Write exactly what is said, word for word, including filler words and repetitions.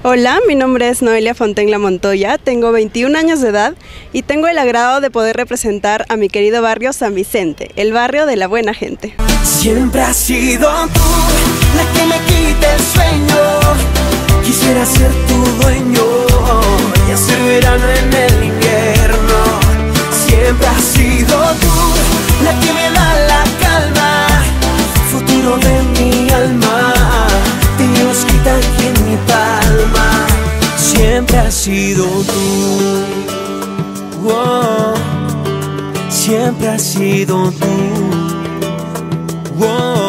Hola, mi nombre es Noelia Fontenla Montoya, tengo veintiún años de edad y tengo el agrado de poder representar a mi querido barrio San Vicente, el barrio de la buena gente. Siempre has sido tú la que me quita el sueño. Quisiera ser tu dueño y hacer verano en el invierno. Siempre has sido tú la que me da la calma, futuro de mi alma. Dios quita aquí en mi palma. Siempre has sido tú, oh, siempre has sido tú. Whoa.